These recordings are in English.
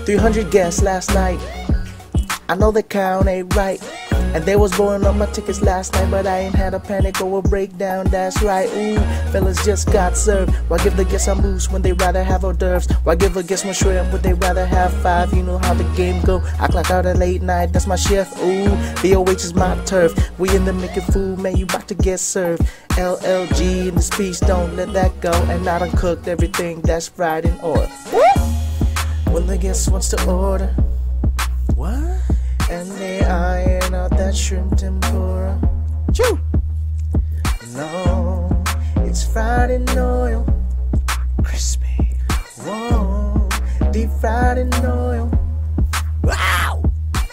300 guests last night. I know the count ain't right, and they was blowing up my tickets last night, but I ain't had a panic or a breakdown, that's right. Ooh, fellas just got served. Why give the guests a mousse when they rather have hors d'oeuvres? Why give a guest one shrimp when they rather have 5? You know how the game go. I clock out at late night, that's my shift. Ooh, B.O.H is my turf. We in the making food, man, you about to get served. LLG in the speech, don't let that go. And I done cooked everything that's fried in oil. When the guest wants to order, what? And they iron out that shrimp tempura. Choo! No, it's fried in oil, crispy. Whoa, deep fried in oil. Wow!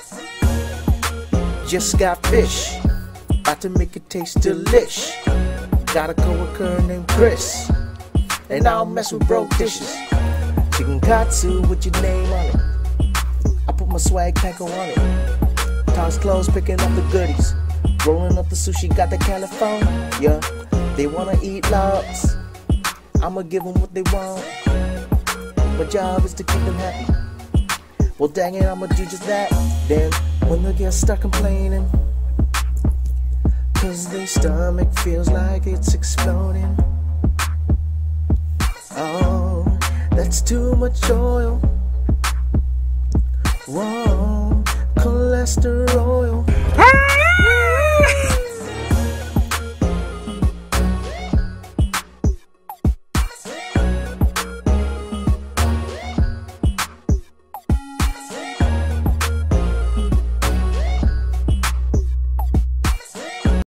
Just got fish, about to make it taste delish. Got a coworker named Chris, and I don't mess with broke dishes. Chicken katsu with your name on it. I put my swag pack on it. Toss clothes, picking up the goodies. Rolling up the sushi, got the California. Yeah, they wanna eat logs, I'ma give them what they want. My job is to keep them happy. Well dang it, I'ma do just that. Then when the guests start complaining, cause their stomach feels like it's exploding. Oh, that's too much oil. Whoa, cholesterol.